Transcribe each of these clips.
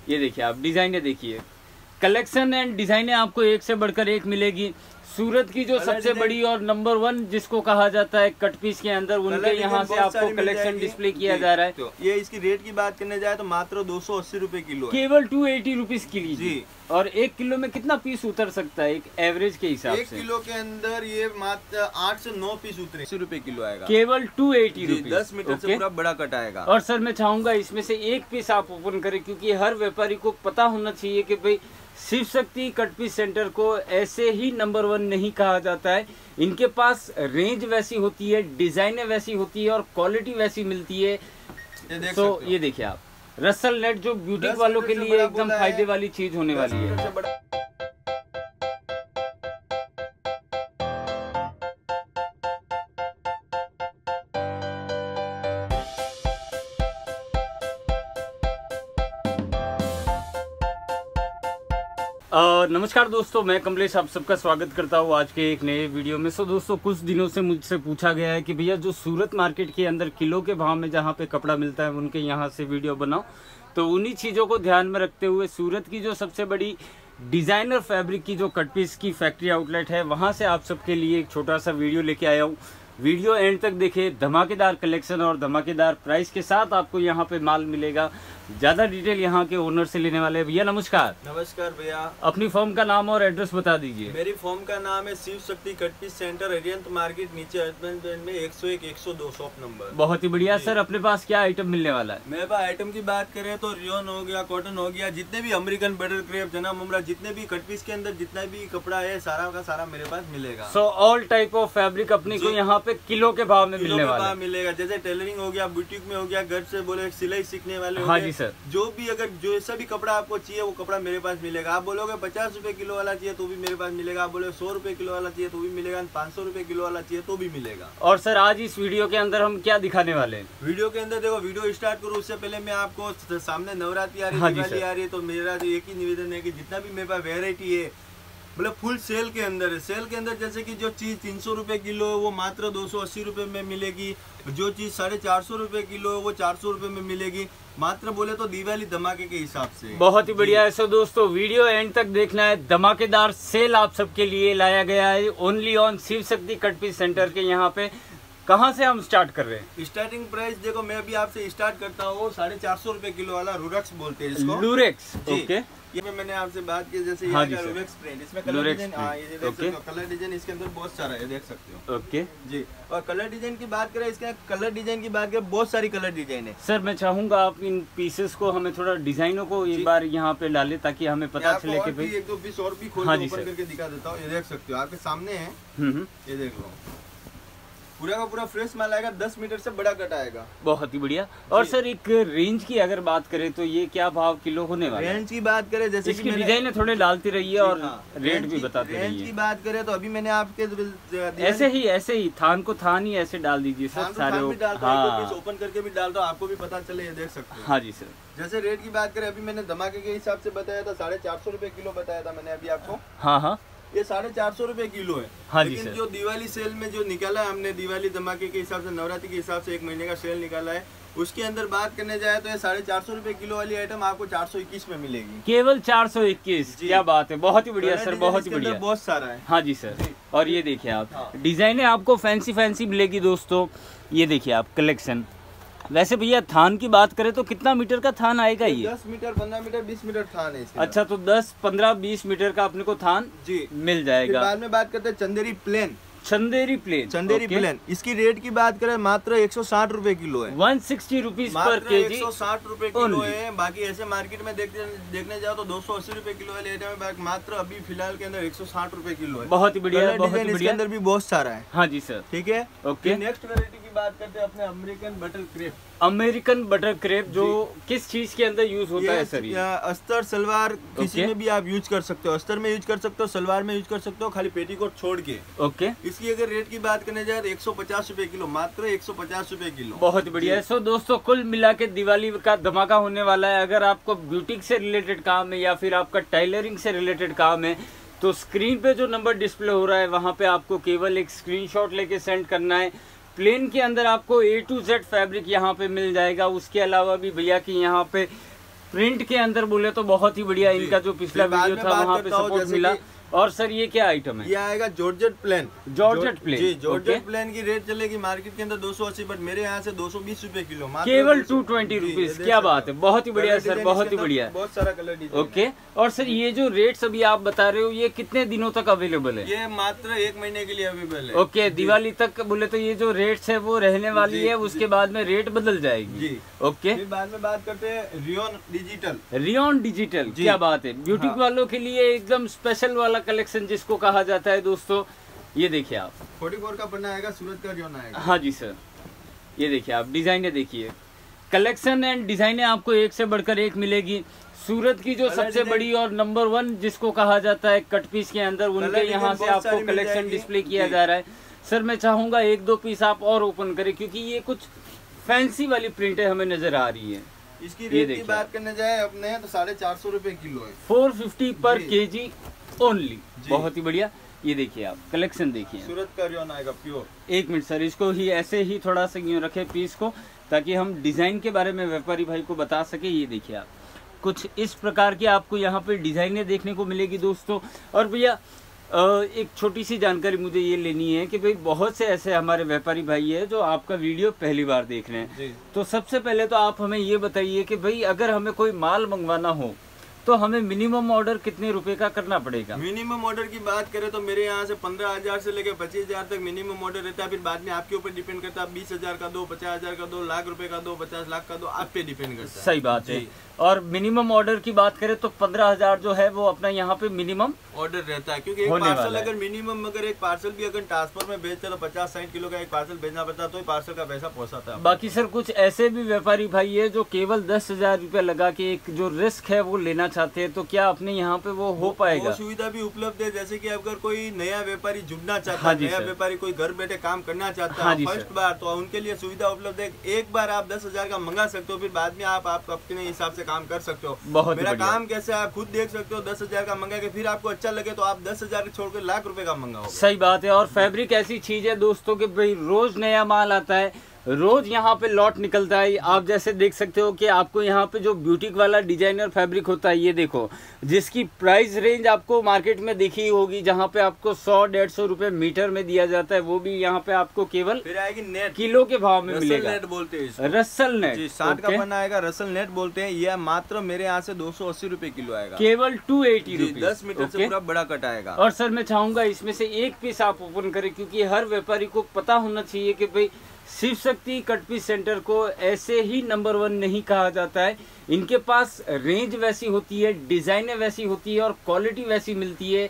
ये देखिए आप डिजाइने देखिए, कलेक्शन एंड डिजाइने आपको एक से बढ़कर एक मिलेगी। सूरत की जो सबसे बड़ी और नंबर 1 जिसको कहा जाता है कट पीस के अंदर, उनके यहाँ से आपको कलेक्शन डिस्प्ले किया जा रहा है। तो ये इसकी रेट की बात करने जाए तो मात्र 280 रुपए किलो है। केवल 280 रुपीज किलो जी। और 1 किलो में कितना पीस उतर सकता है एक एवरेज के हिसाब से? 1 किलो के अंदर ये मात्र 8 से 9 पीस उतरे, 80 रुपए किलो आएगा। केवल 280 रुपीज, 10 मीटर से पूरा बड़ा कट आएगा। और सर मैं चाहूंगा इसमें से एक पीस आप ओपन करें, क्योंकि हर व्यापारी को पता होना चाहिए कि भाई Shiv Shakti cut piece centre को ऐसे ही नंबर 1 नहीं कहा जाता है। इनके पास रेंज वैसी होती है, डिजाइने वैसी होती है और क्वालिटी वैसी मिलती है। तो ये देखिए आप, रसल नेट जो ब्यूटी वालों के लिए एकदम फायदे वाली चीज होने वाली है। नमस्कार दोस्तों, मैं कमलेश आप सबका स्वागत करता हूँ आज के एक नए वीडियो में। दोस्तों कुछ दिनों से मुझसे पूछा गया है कि भैया जो सूरत मार्केट के अंदर किलो के भाव में जहाँ पे कपड़ा मिलता है उनके यहाँ से वीडियो बनाओ। तो उन्हीं चीज़ों को ध्यान में रखते हुए सूरत की जो सबसे बड़ी डिज़ाइनर फैब्रिक की जो कट पीस की फैक्ट्री आउटलेट है, वहाँ से आप सबके लिए एक छोटा सा वीडियो लेके आया हूँ। वीडियो एंड तक देखे, धमाकेदार कलेक्शन और धमाकेदार प्राइस के साथ आपको यहाँ पे माल मिलेगा। ज्यादा डिटेल यहाँ के ओनर से लेने वाले हैं। भैया नमस्कार। नमस्कार भैया। अपनी फर्म का नाम और एड्रेस बता दीजिए। मेरी फर्म का नाम है Shiv Shakti cut piece centre, एरियंत मार्केट नीचे हस्बैंड में 101 102 शॉप नंबर। बहुत ही बढ़िया सर। अपने पास क्या आइटम मिलने वाला है? मेरे पास आइटम की बात करें तो रियोन हो गया, कॉटन हो गया, जितने भी अमेरिकन बटर क्रेप, जना मुमरा, जितने भी कट पीस के अंदर जितना भी कपड़ा है सारा का सारा मेरे पास मिलेगा। So all type of fabric अपने को यहाँ पे किलो के भाव में मिलने वाला मिलेगा। जैसे टेलरिंग हो गया, बुटीक में हो गया, घर से बोले सिलाई सीखने वाले, हाँ जी सर, जो भी अगर जैसा भी कपड़ा आपको चाहिए वो कपड़ा मेरे पास मिलेगा। आप बोलोगे 50 रुपए किलो वाला चाहिए तो भी मेरे पास मिलेगा, आप बोलोगे 100 रुपए किलो वाला चाहिए तो भी मिलेगा, 500 रुपए किलो वाला चाहिए तो भी मिलेगा। और सर आज इस वीडियो के अंदर हम क्या दिखाने वाले हैं? वीडियो के अंदर देखो, वीडियो स्टार्ट करूँ उससे पहले मैं आपको, सामने नवरात्रि आ रही है, दिवाली आ रही है, तो मेरा तो एक ही निवेदन है कि जितना भी मेरे पास वेरायटी है मतलब फुल सेल के अंदर है। सेल के अंदर जैसे कि जो चीज़ 300 रुपए किलो है वो मात्र 280 रुपए में मिलेगी, जो चीज़ 450 रुपए किलो है वो 400 रुपए में मिलेगी, मात्र बोले तो दिवाली धमाके के हिसाब से। बहुत ही बढ़िया है। सो दोस्तों वीडियो एंड तक देखना है। धमाकेदार सेल आप सबके लिए लाया गया है only on Shiv Shakti cut piece centre के यहाँ पे। कहाँ से हम स्टार्ट कर रहे हैं? स्टार्टिंग प्राइस देखो, मैं अभी आपसे स्टार्ट करता हूँ 450 रुपए किलो वाला लूरेक्स बोलते हैं इसको। Lurex, okay. ये मैंने आपसे बात की जैसे हाँ लूरेक्स प्रिंट, इसमें कलर डिजाइन, ये देख सकते हो, कलर डिजाइन इसके अंदर बहुत सारा है, देख सकते हो। ओके जी। और कलर डिजाइन की बात करें, इसके कलर डिजाइन की बात करें, बहुत सारी कलर डिजाइन है। सर मैं चाहूंगा आप इन पीसेस को हमें थोड़ा डिजाइनों को एक बार यहाँ पे डालें ताकि हमें पता चले कि भाई। एक दो पीस और भी खोल के ओपन करके दिखा देता हूँ। ये देख सकते हो, आपके सामने है, ये देख लो, पूरा का पूरा फ्रेश माल आएगा, 10 मीटर से बड़ा कट आएगा। बहुत ही बढ़िया। और सर एक रेंज की अगर बात करें तो ये क्या भाव किलो होने वाला है? रेंज की बात करें जैसे इसकी डिजाइन थोड़ा डालती रही है और रेट भी बताते रहिए। रेंज की बात करें तो अभी मैंने आपके ऐसे ही थान को थान ही ऐसे डाल दीजिए सर, सारे ओपन करके भी डाल दो, आपको भी पता चले, ये देख सकते हो। हाँ जी सर। जैसे रेट की बात करें, अभी मैंने धमाके के हिसाब से बताया था 450 रुपए किलो बताया था मैंने अभी आपको। हाँ, ये 450 रुपए किलो है। हाँ लेकिन जो दिवाली सेल में जो निकाला है हमने, दिवाली धमाके के हिसाब से, नवरात्रि के हिसाब से 1 महीने का सेल निकाला है, उसके अंदर बात करने जाए तो ये 450 रुपए किलो वाली आइटम आपको 421 में मिलेगी। केवल 421? क्या बात है, बहुत ही बढ़िया सर, बहुत ही बढ़िया, बहुत सारा है। हाँ जी सर। और ये देखिए आप डिजाइने आपको फैंसी मिलेगी दोस्तों। ये देखिए आप कलेक्शन। वैसे भैया थान की बात करें तो कितना मीटर का थान आएगा ये? 10 मीटर, 15 मीटर, 20 मीटर थान है इसके। अच्छा, तो 10, 15, 20 मीटर का अपने को थान जी मिल जाएगा। बाद में बात करते हैं चंदेरी प्लेन। चंदेरी प्लेन, इसकी रेट की बात करें मात्र 160 रुपए किलो है। 160 रुपीज पर केजी, 160 रुपए किलो है। बाकी ऐसे मार्केट में देखने जाओ तो 280 रुपए किलो वाले आइटम है, मात्र अभी फिलहाल के अंदर 160 रुपए किलो है। बहुत ही बढ़िया, बहुत ही बढ़िया। इसके अंदर भी बहुत सारा है। हाँ जी सर, ठीक है। ओके। नेक्स्ट वैरायटी की बात करते हैं अपने American butter crepe. American butter crepe जो किस चीज के अंदर यूज होता है सर? अस्तर सलवार किसी में भी आप यूज कर सकते हो, अस्तर में यूज कर सकते हो, सलवार में यूज कर सकते हो, खाली पेटीकोट छोड़ के। ओके। इसकी अगर रेट की बात करने जाए तो 150 रुपए किलो, मात्र 150 रुपए किलो। बहुत बढ़िया है। सो दोस्तों कुल मिला के दिवाली का धमाका होने वाला है। अगर आपको ब्यूटिक से रिलेटेड काम है या फिर आपका टेलरिंग से रिलेटेड काम है तो स्क्रीन पे जो नंबर डिस्प्ले हो रहा है वहाँ पे आपको केवल एक स्क्रीनशॉट लेके सेंड करना है। प्लेन के अंदर आपको A to Z फैब्रिक यहाँ पे मिल जाएगा। उसके अलावा भी भैया की यहाँ पे प्रिंट के अंदर बोले तो बहुत ही बढ़िया। इनका जो पिछला वीडियो था वहाँ पे सपोर्ट मिला। और सर ये क्या आइटम है? ये आएगा जॉर्जेट प्लेन। जॉर्जेट प्लेन जी, जॉर्जेट प्लेन की रेट चलेगी मार्केट के अंदर 280, बट मेरे यहाँ से 220 रुपए किलो, केवल 220 रुपीज। क्या बात है, बहुत ही बढ़िया सर, बहुत ही बढ़िया। बहुत सारा कलर डिजाइन। ओके, और सर ये जो रेट्स अभी आप बता रहे हो ये कितने दिनों तक अवेलेबल है? ये मात्र 1 महीने के लिए अवेलेबल है। ओके, दिवाली तक बोले तो ये जो रेट्स है वो रहने वाली है, उसके बाद में रेट बदल जाएगी जी। ओके, फिर बाद में बात करते हैं रियोन डिजिटल। रियोन डिजिटल, क्या बात है, ब्यूटी वालों के लिए एकदम स्पेशल वाला कलेक्शन जिसको कहा जाता है दोस्तों। ये देखिए आप 44 का पन्ना आएगा, सूरत का रियोन आएगा। हाँ जी सर, ये देखिए आप डिजाइने देखिए, कलेक्शन एंड डिजाइने आपको एक से बढ़कर एक मिलेगी। सूरत की जो सबसे बड़ी और नंबर 1 जिसको कहा जाता है कट पीस के अंदर, उनके यहाँ से आपको कलेक्शन डिस्प्ले किया जा रहा है। सर मैं चाहूंगा 1-2 पीस आप और ओपन करें, क्योंकि ये कुछ फैंसी वाली प्रिंटें हमें नजर आ रही है। इसकी रेट की बात करने जाए अपने तो 450 रुपए किलो है, 450 पर केजी ओनली। बहुत ही बढ़िया। ये देखिए आप कलेक्शन देखिए, सूरत का रियोन आएगा प्योर। 1 मिनट सर, इसको ही ऐसे ही थोड़ा सा यूं रखे पीस को, ताकि हम डिजाइन के बारे में व्यापारी भाई को बता सके। ये देखिए आप कुछ इस प्रकार की आपको यहाँ पे डिजाइने देखने को मिलेगी दोस्तों। और भैया एक छोटी सी जानकारी मुझे ये लेनी है कि भाई बहुत से ऐसे हमारे व्यापारी भाई है जो आपका वीडियो पहली बार देख रहे हैं, तो सबसे पहले तो आप हमें ये बताइए कि भाई अगर हमें कोई माल मंगवाना हो तो हमें मिनिमम ऑर्डर कितने रुपए का करना पड़ेगा? मिनिमम ऑर्डर की बात करें तो मेरे यहाँ से 15,000 से लेकर 25,000 तक मिनिमम ऑर्डर रहता है। फिर बाद में आपके ऊपर डिपेंड करता है, 20,000 का दो, 50,000 का दो, लाख रुपए का दो, 50 लाख का दो, आप पे डिपेंड करता है। सही बात है। और मिनिमम ऑर्डर की बात करें तो 15,000 जो है वो अपना यहाँ पे मिनिमम ऑर्डर रहता है, क्योंकि एक पार्सल अगर मिनिमम अगर एक पार्सल भी अगर ट्रांसफर में भेजते तो 50-60 किलो का एक पार्सल भेजना पड़ता है, तो पार्सल का पैसा पहुंचाता है। बाकी सर कुछ ऐसे भी व्यापारी भाई है जो केवल 10,000 रुपए लगा के एक जो रिस्क है वो लेना चाहते हैं, तो क्या अपने यहाँ पे वो हो पाएगा? वो सुविधा भी उपलब्ध है, जैसे कि अगर कोई नया व्यापारी जुड़ना चाहता है, नया व्यापारी कोई घर बैठे काम करना चाहता है फर्स्ट बार, तो उनके लिए सुविधा उपलब्ध है। एक बार आप 10,000 का मंगा सकते हो, फिर बाद में आप अपने हिसाब से काम कर सकते हो। मेरा काम कैसे आप खुद देख सकते हो। 10,000 का मंगा के फिर आपको अच्छा लगे तो आप 10,000 छोड़कर लाख रुपए का मंगाओ। सही बात है। और फैब्रिक ऐसी चीज है दोस्तों कि भाई रोज नया माल आता है, रोज यहाँ पे लॉट निकलता है। आप जैसे देख सकते हो कि आपको यहाँ पे जो ब्यूटिक वाला डिजाइनर फैब्रिक होता है, ये देखो, जिसकी प्राइस रेंज आपको मार्केट में देखी होगी, जहाँ पे आपको 100-150 रुपए मीटर में दिया जाता है, वो भी यहाँ पे आपको केवल फिर आएगी नेट, किलो के भाव में मिलेगा। नेट बोलते हैं, रसल नेट 60 का पन्ना आएगा, रसल नेट बोलते हैं। यह मात्र मेरे यहाँ से 280 रुपए किलो आएगा, केवल 280 रुपीज। 10 मीटर से पूरा बड़ा कट आएगा। और सर मैं चाहूंगा इसमें से एक पीस आप ओपन करें, क्योंकि हर व्यापारी को पता होना चाहिए कि भाई Shiv Shakti cut piece centre को ऐसे ही नंबर 1 नहीं कहा जाता है। इनके पास रेंज वैसी होती है, डिजाइने वैसी होती है और क्वालिटी वैसी मिलती है।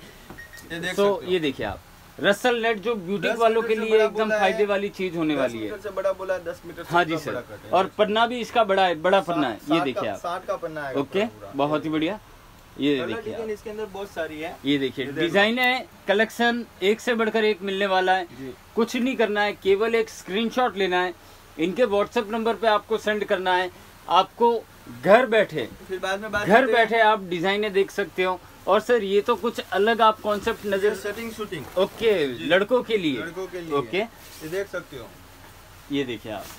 तो ये देखिए आप रसल नेट जो ब्यूटिक वालों के लिए एकदम फायदे वाली चीज होने वाली है। 10 मीटर से बड़ा बोला, 10 मीटर से हाँ जी सर। और पन्ना भी इसका बड़ा है, बड़ा पन्ना है। ये देखिए आप, 60 का पन्ना है। ओके, बहुत ही बढ़िया। ये देखिए इसके अंदर बहुत सारी है। ये देखिए डिजाइन है, कलेक्शन एक से बढ़कर एक मिलने वाला है। कुछ नहीं करना है, केवल एक स्क्रीनशॉट लेना है, इनके व्हाट्सएप नंबर पे आपको सेंड करना है। आपको घर बैठे, फिर बाद में घर बैठे आप डिजाइने देख सकते हो। और सर ये तो कुछ अलग आप कॉन्सेप्ट नजर, सेटिंग शूटिंग, ओके, लड़कों के लिए, ओके, ये देख सकते हो। ये देखिए आप,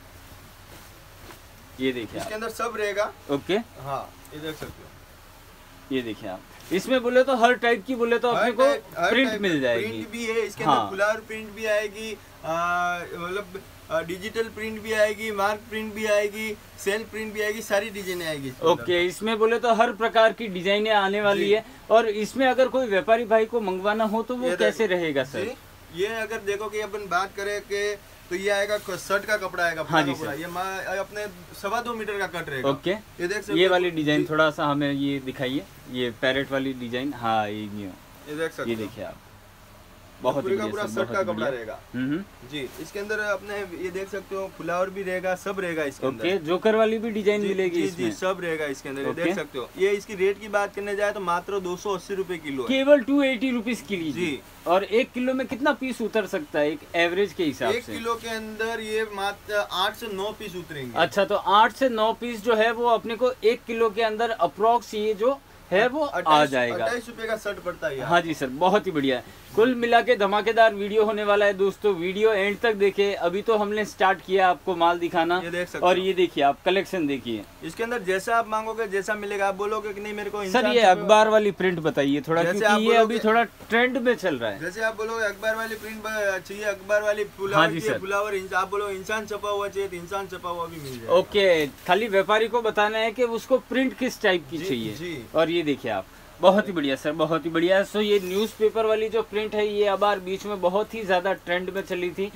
ये देखिए इसके अंदर सब रहेगा, ओके, हाँ, ये देख सकते हो। ये देखिए आप, इसमें बोले तो हर टाइप की बोले तो अपने को प्रिंट मिल जाएगी। प्रिंट भी है इसके अंदर, फ्लावर प्रिंट भी आएगी, मतलब डिजिटल प्रिंट भी आएगी, मार्क प्रिंट भी आएगी, सेल प्रिंट भी आएगी, सारी डिजाइने आएगी। ओके, इसमें बोले तो हर प्रकार की डिजाइने आने वाली है। और इसमें अगर कोई व्यापारी भाई को मंगवाना हो तो वो कैसे रहेगा सर? ये अगर देखो कि अपन बात करें कि तो ये आएगा शर्ट का कपड़ा आएगा। हाँ जी सर। ये अपने 2.25 मीटर का कट रहेगा। ओके, ये देख सकते, ये वाली डिजाइन थोड़ा सा हमें ये दिखाइए, ये पैरेट वाली डिजाइन। हाँ, ये देख सकते, ये देखिए आप, बहुत ही पूरा शर्ट का कपड़ा रहेगा जी। इसके अंदर अपने ये देख सकते हो, फ्लावर भी रहेगा, सब रहेगा इसके अंदर। ओके, जोकर वाली भी डिजाइन मिलेगी इसमें। जी, सब रहेगा इसके अंदर, ये देख सकते हो। ये इसकी रेट की बात करने जाए तो मात्र 280 रुपए किलो है, केवल 280 रुपीज किलो जी। और 1 किलो में कितना पीस उतर सकता है एक एवरेज के हिसाब से? 1 किलो के अंदर ये मात्र 8 से 9 पीस उतरेंगे। अच्छा, तो 8 से 9 पीस जो है वो अपने को 1 किलो के अंदर अप्रोक्स ये जो है वो आ जाएगा। 28 रुपए का शर्ट पड़ता है। हाँ जी सर, बहुत ही बढ़िया है। कुल मिला के धमाकेदार वीडियो होने वाला है दोस्तों, वीडियो एंड तक देखे। अभी तो हमने स्टार्ट किया आपको माल दिखाना, ये देख सकते और ये देखिए आप कलेक्शन देखिए। इसके अंदर जैसा आप मांगोगे जैसा मिलेगा। आप बोलोगे कि नहीं मेरे को सर ये अखबार वाली प्रिंट बताइए थोड़ा, क्योंकि ये अभी थोड़ा ट्रेंड में चल रहा है। जैसे आप बोलोगे अखबार वाली प्रिंट चाहिए, अखबार वाली फ्लावर, आप बोलो इंसान छपा हुआ चाहिए तो इंसान छपा हुआ भी मिल जाएगा। ओके, खाली व्यापारी को बताना है कि उसको प्रिंट किस टाइप की चाहिए। और ये देखिए आप, बहुत ही बढ़िया सर, बहुत ही बढ़िया। सो ये न्यूज़पेपर वाली जो प्रिंट है ये अबार बीच में बहुत ही ज्यादा ट्रेंड में चली थी।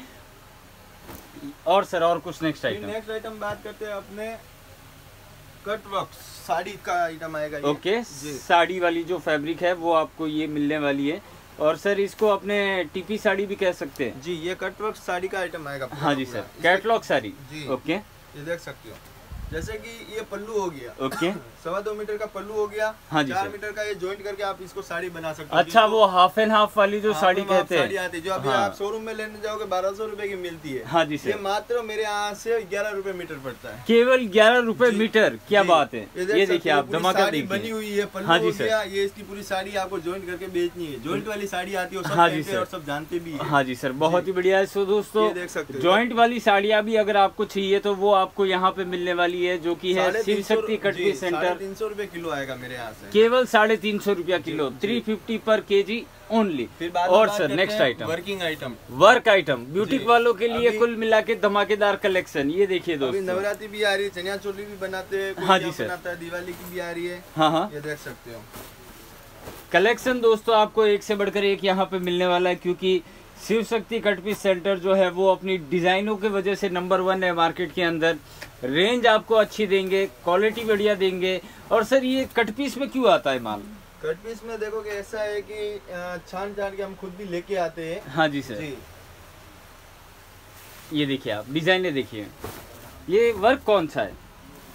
और सर और कुछ नेक्स्ट आइटम बात करते हैं अपने कट वर्क साड़ी का आइटम आएगा। ओके, साड़ी वाली जो फैब्रिक है वो आपको ये मिलने वाली है। और सर इसको अपने टीपी साड़ी भी कह सकते हैं जी। ये कट वर्क साड़ी का आइटम आएगा। हाँ जी सर, कैटलॉग साड़ी जी। ओके, ये देख सकते हो। जैसे कि ये पल्लू हो गया। ओके, 2.25 मीटर का पल्लू हो गया। हाँ जी 4 मीटर का ये जॉइंट करके आप इसको साड़ी बना सकते हो। अच्छा, वो हाफ एंड हाफ वाली जो साड़ी कहते हैं, साड़ी आती है जो अभी आप शोरूम में लेने जाओगे 1200 रुपए की मिलती है। हाँ जी सर, ये मात्र मेरे यहाँ से 11 रुपए मीटर पड़ता है। केवल 11 रुपए मीटर, क्या बात है। ये देखिए आप, धमाका देखिए, बनी हुई है। पल्लू हाँ हो जी गया। ये इसकी पूरी साड़ी आपको जॉइंट करके बेचनी है। जॉइंट वाली साड़ी आती है, हाँ जी सर, और सब जानते भी है। हाँ जी सर, बहुत ही बढ़िया है। सो दोस्तों देख सकते हो जॉइंट वाली साड़ियाँ भी अगर आपको चाहिए तो वो आपको यहाँ पे मिलने वाली है, जो की है Shiv Shakti cut piece centre. 350 रुपए किलो आएगा मेरे यहाँ से, केवल 350 रुपया किलो, 350 पर केजी ओनली। और sir next item, working item, work item, boutique वालों के लिए कुल मिला के धमाकेदार कलेक्शन। ये देखिए दोस्तों, नवरात्रि भी आ रही है, चनिया चोली भी बनाते हैं। हाँ जी सर, बनाता है, दिवाली की भी आ रही है। हाँ हाँ, ये देख सकते हो कलेक्शन दोस्तों आपको एक से बढ़कर एक यहाँ पे मिलने वाला है, क्योंकि Shiv Shakti cut piece centre जो है वो अपनी डिजाइनों की वजह से नंबर 1 है मार्केट के अंदर। रेंज आपको अच्छी देंगे, क्वालिटी बढ़िया देंगे। और सर ये कट पीस में क्यों आता है माल? कट पीस में देखो कि ऐसा है कि छान छान के हम खुद भी लेके आते हैं। हाँ जी सर जी। ये देखिए आप, डिजाइने देखिए, ये वर्क कौन सा है?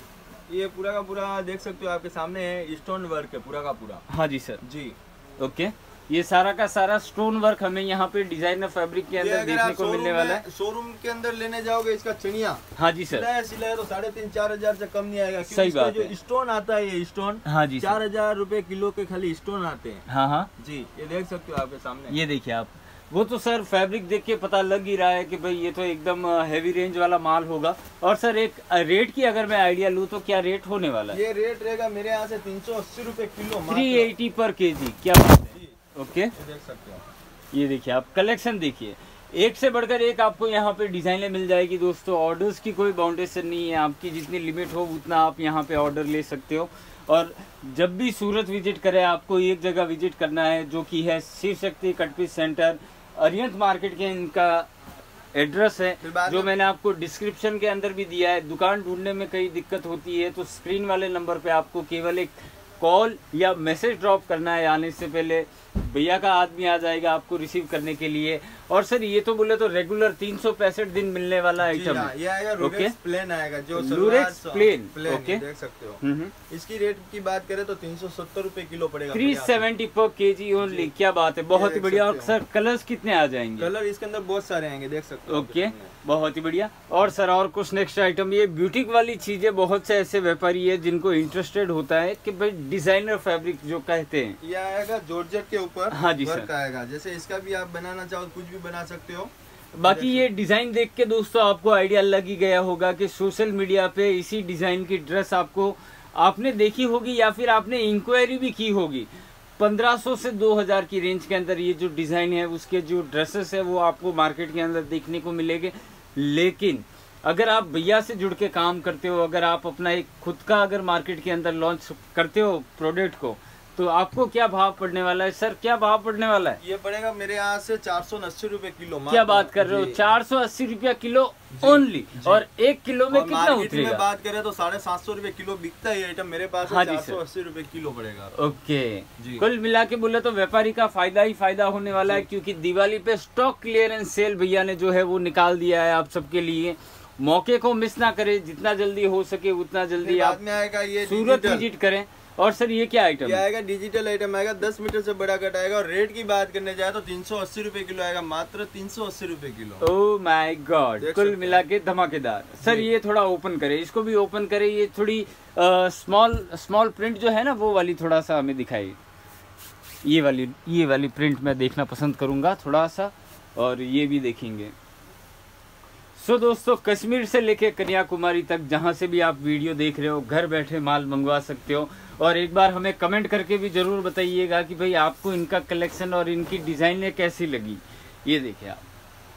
ये पूरा का पूरा देख सकते हो आपके सामने है, स्टोन वर्क है पूरा का पूरा। हाँ जी सर जी। ओके, ये सारा का सारा स्टोन वर्क हमें यहाँ पे डिजाइनर फैब्रिक के अंदर देखने को मिलने वाला है। शोरूम के अंदर लेने जाओगे इसका चनिया, हाँ जी सर, सिलाया तो 3,500-4 हजार से कम नहीं आएगा। सही बात है। जो स्टोन आता है ये स्टोन, हाँ जी 4,000 रुपए किलो के खाली स्टोन आते हैं। हाँ हाँ जी, ये देख सकते हो आपके सामने। ये देखिए आप, वो तो सर फैब्रिक देख के पता लग ही रहा है कि भाई ये तो एकदम हैवी रेंज वाला माल होगा। और सर एक रेट की अगर मैं आइडिया लूँ तो क्या रेट होने वाला है? ये रेट रहेगा मेरे यहाँ से 380 रुपए किलो, 380 पर केजी। क्या बात है। ओके, देख सकते हो। ये देखिए आप, कलेक्शन देखिए, एक से बढ़कर एक आपको यहाँ पे डिजाइनें मिल जाएगी दोस्तों। ऑर्डर्स की कोई बाउंडेशन नहीं है, आपकी जितनी लिमिट हो उतना आप यहाँ पे ऑर्डर ले सकते हो। और जब भी सूरत विजिट करें आपको एक जगह विजिट करना है, जो कि है Shiv Shakti cut piece centre, अरियंत मार्केट के इनका एड्रेस है, जो मैंने आपको डिस्क्रिप्शन के अंदर भी दिया है। दुकान ढूंढने में कई दिक्कत होती है तो स्क्रीन वाले नंबर पे आपको केवल एक कॉल या मैसेज ड्रॉप करना है। आने से पहले भैया का आदमी आ जाएगा आपको रिसीव करने के लिए। और सर ये तो बोले तो रेगुलर 365 दिन मिलने वाला आइटम है। ये आएगा लूरेक्स प्लेन आएगा, जो लूरेक्स प्लेन। ओके, देख सकते हो। इसकी रेट की बात करें तो 370 रुपए किलो पड़ेगा, 370 पर केजी ओनली। क्या बात है, बहुत ही बढ़िया। और सर कलर्स कितने आ जाएंगे? कलर इसके अंदर बहुत सारे आएंगे, देख सकते हो। ओके, बहुत ही बढ़िया। और सर और कुछ नेक्स्ट आइटम, ये ब्यूटिक वाली चीजें, बहुत से ऐसे व्यापारी है जिनको इंटरेस्टेड होता है कि भाई डिजाइनर फैब्रिक जो कहते हैं, ये आएगा जॉर्जेट के ऊपर। हाँ जी वर्क आएगा, जैसे इसका भी आप बनाना चाहो कुछ भी बना सकते हो। बाकी ये डिजाइन देख के दोस्तों आपको आइडिया लग ही गया होगा कि सोशल मीडिया पे इसी डिजाइन की ड्रेस आपने देखी होगी या फिर आपने इंक्वायरी भी की होगी। 1500 से 2000 की रेंज के अंदर ये जो डिजाइन है, उसके जो ड्रेसेस है वो आपको मार्केट के अंदर देखने को मिलेंगे। लेकिन अगर आप भैया से जुड़ के काम करते हो, अगर आप अपना एक खुद का अगर मार्केट के अंदर लॉन्च करते हो प्रोडक्ट को, तो आपको क्या भाव पड़ने वाला है? सर क्या भाव पड़ने वाला है? ये पड़ेगा मेरे यहाँ से 480 रुपए किलो। क्या बात कर रहे हो, 480 रुपया किलो ओनली। और 1 किलो में कितना उतरेगा? में बात करें तो 750 रुपए किलो बिकता है आइटम, मेरे पास 480 रुपए किलो पड़ेगा। ओके, कुल मिला के बोले तो व्यापारी का फायदा ही फायदा होने वाला है, क्योंकि दिवाली पे स्टॉक क्लियरेंस सेल भैया ने जो है वो निकाल दिया है आप सबके लिए। मौके को मिस ना करें, जितना जल्दी हो सके उतना जल्दी आप में आएगा ये सूरत विजिट करें। और सर ये क्या आइटम है? आएगा डिजिटल आइटम आएगा, 10 मीटर से बड़ा कट आएगा। और रेट की बात करने जाए तो 380 रुपए किलो आएगा, मात्र 380 रुपए किलो। ओह माय गॉड, कुल मिला के धमाकेदार। सर ये थोड़ा ओपन करे, इसको भी ओपन करे। ये थोड़ी स्मॉल प्रिंट जो है ना वो वाली थोड़ा सा हमें दिखाई। ये वाली प्रिंट मैं देखना पसंद करूंगा थोड़ा सा, और ये भी देखेंगे। सो दोस्तों, कश्मीर से लेके कन्याकुमारी तक जहां से भी आप वीडियो देख रहे हो, घर बैठे माल मंगवा सकते हो। और एक बार हमें कमेंट करके भी जरूर बताइएगा कि भाई आपको इनका कलेक्शन और इनकी डिजाइनें कैसी लगी। ये देखिए आप,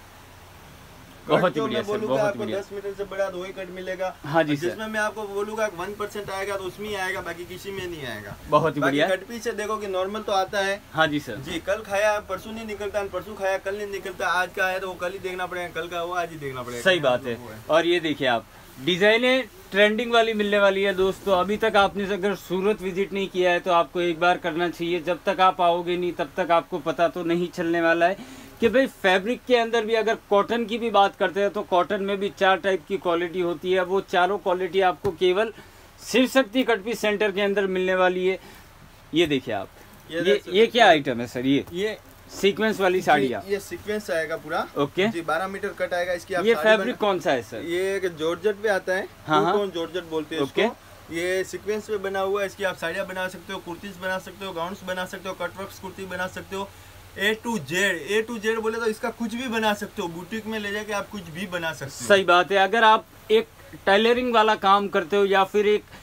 बहुत ही बढ़िया सर, बहुत बढ़िया। 10 मीटर से बड़ा 2 ही कट मिलेगा। हाँ जी सर। जिसमें मैं आपको बोलूंगा 1% आएगा तो उसमें ही आएगा, बाकी किसी में नहीं आएगा। बहुत ही बढ़िया। कट पीस से देखो कि नॉर्मल तो आता है। हाँ जी सर जी। कल खाया परसों नहीं निकलता, परसों खाया कल नहीं निकलता, आज का है तो वो कल ही देखना पड़ेगा, कल का वो आज ही देखना पड़ेगा। सही बात है। और ये देखिए आप, डिजाइनें ट्रेंडिंग वाली मिलने वाली है दोस्तों। अभी तक आपने अगर सूरत विजिट नहीं किया है तो आपको एक बार करना चाहिए। जब तक आप आओगे नहीं तब तक आपको पता तो नहीं चलने वाला है कि भाई फैब्रिक के अंदर भी अगर कॉटन की भी बात करते हैं तो कॉटन में भी 4 टाइप की क्वालिटी होती है। वो चारों क्वालिटी आपको केवल Shiv Shakti cut piece centre के अंदर मिलने वाली है। ये देखिए आप, ये क्या आइटम है सर? ये सीक्वेंस वाली साड़ियाँ, ये सीक्वेंस आएगा पूरा। ओके जी। 12 मीटर कट आएगा इसकी। आप ये फैब्रिक कौन सा है सर? ये जॉर्जेट पे आता है। हाँ, जॉर्जेट बोलते हैं ओके। ये सीक्वेंस पे बना हुआ है। इसकी आप साड़ियाँ बना सकते हो, कुर्तीज बना सकते हो, गाउन्स बना सकते हो, कटवर्क्स कुर्ती बना सकते हो। A to Z बोले तो इसका कुछ भी बना सकते हो। बुटीक में ले जाके आप कुछ भी बना सकते हो। सही बात है। अगर आप एक टेलरिंग वाला काम करते हो या फिर एक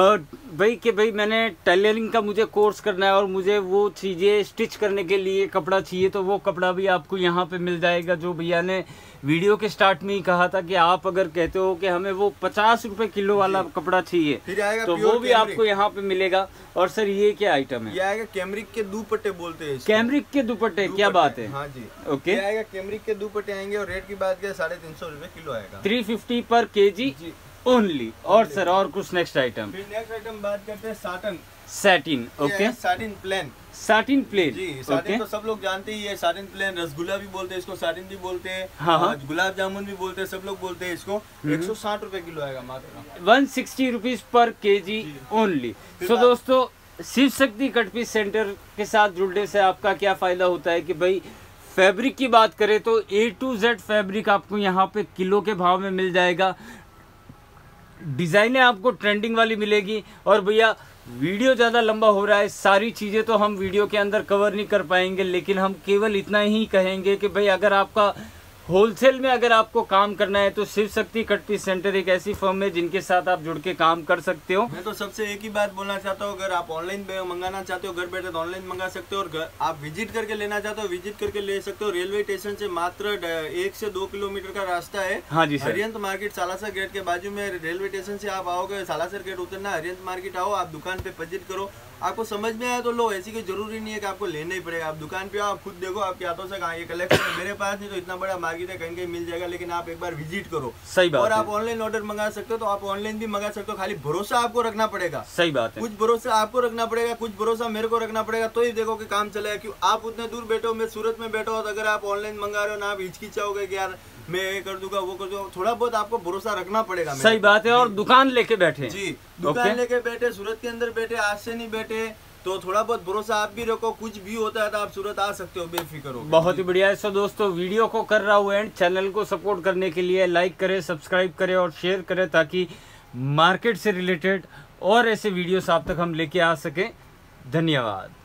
भाई मैंने टेलरिंग का मुझे कोर्स करना है और मुझे वो चीज़ें स्टिच करने के लिए कपड़ा चाहिए, तो वो कपड़ा भी आपको यहाँ पे मिल जाएगा। जो भैया ने वीडियो के स्टार्ट में ही कहा था कि आप अगर कहते हो कि हमें वो 50 रुपए किलो वाला कपड़ा चाहिए तो वो भी आपको यहाँ पे मिलेगा। और सर ये क्या आइटम है? ये आएगा कैमरिक के दुपट्टे बोलते हैं। कैमरिक के दुपट्टे, क्या बात है? हाँ जी। ओके। ये आएगा कैमरिक के दुपट्टे आएंगे। और रेट की बात करें 350 रुपए किलो आएगा, 350 पर केजी ओनली। और सर और कुछ नेक्स्ट आइटम? फिर नेक्स्ट आइटम बात करते हैं satin satin. Okay. Satin plain. Satin plain जी। साटिन तो सब लोग जानते ही है। साटिन प्लेन, रसगुल्ला भी बोलते हैं इसको, साटिन भी बोलते हैं। हाँ। गुलाब जामुन भी बोलते हैं, सब लोग बोलते हैं इसको। 160 रुपए किलो आएगा मात्र। 160 रुपीज पर केजी ओनली। सो दोस्तों, Shiv Shakti cut piece centre के साथ जुड़ने से आपका क्या फायदा होता है कि भाई फैब्रिक की बात करें तो A to Z फैब्रिक आपको यहाँ पे किलो के भाव में मिल जाएगा। डिजाइनें आपको ट्रेंडिंग वाली मिलेगी। और भैया वीडियो ज़्यादा लंबा हो रहा है, सारी चीज़ें तो हम वीडियो के अंदर कवर नहीं कर पाएंगे, लेकिन हम केवल इतना ही कहेंगे कि भाई अगर आपका होलसेल में अगर आपको काम करना है तो Shiv Shakti cut piece centre एक ऐसी फर्म है जिनके साथ आप जुड़ के काम कर सकते हो। मैं तो सबसे एक ही बात बोलना चाहता हूँ, अगर आप ऑनलाइन मंगाना चाहते हो घर बैठे तो ऑनलाइन मंगा सकते हो। और आप विजिट करके लेना चाहते हो विजिट करके ले सकते हो। रेलवे स्टेशन से मात्र 1 से 2 किलोमीटर का रास्ता है। हाँ जी सर। हरियंत मार्केट सालासर गेट के बाजू में रेलवे स्टेशन से आप आओगे, सालासर गेट उतरना, हरियंत मार्केट आओ, आप दुकान पे विजिट करो। आपको समझ में आया तो लो, ऐसी कोई जरूरी नहीं है कि आपको लेना ही पड़ेगा। आप दुकान पे आओ, आप खुद देखो आपके हाथों से कहाँ ये कलेक्शन है। मेरे पास नहीं तो इतना बड़ा मार्केट है, कहीं कहीं मिल जाएगा, लेकिन आप एक बार विजिट करो। सही बात। और आप ऑनलाइन ऑर्डर मंगा सकते हो तो आप ऑनलाइन भी मंगा सकते हो। खाली भरोसा आपको रखना पड़ेगा। सही बात है। कुछ भरोसा आपको रखना पड़ेगा, कुछ भरोसा मेरे को रखना पड़ेगा, तो ही देखो कि काम चलेगा। क्यों आप उतने दूर बैठे हो, मैं सूरत में बैठा हो, तो अगर आप ऑनलाइन मंगा रहे हो ना, आप हिचकिचाओगे कि यार मैं ये कर दूंगा वो कर दूंगा, थोड़ा बहुत आपको भरोसा रखना पड़ेगा। सही बात है। और दुकान लेके बैठे जी, दुकान लेके बैठे, सूरत के अंदर बैठे, आज से नहीं बैठे, तो थोड़ा बहुत भरोसा आप भी रखो। कुछ भी होता है तो आप सूरत आ सकते हो बेफिक्र हो। बहुत ही बढ़िया है। सो दोस्तों, वीडियो को कर रहा हूँ एंड चैनल को सपोर्ट करने के लिए लाइक करें, सब्सक्राइब करें और शेयर करें, ताकि मार्केट से रिलेटेड और ऐसे वीडियोस आप तक हम लेके आ सकें। धन्यवाद।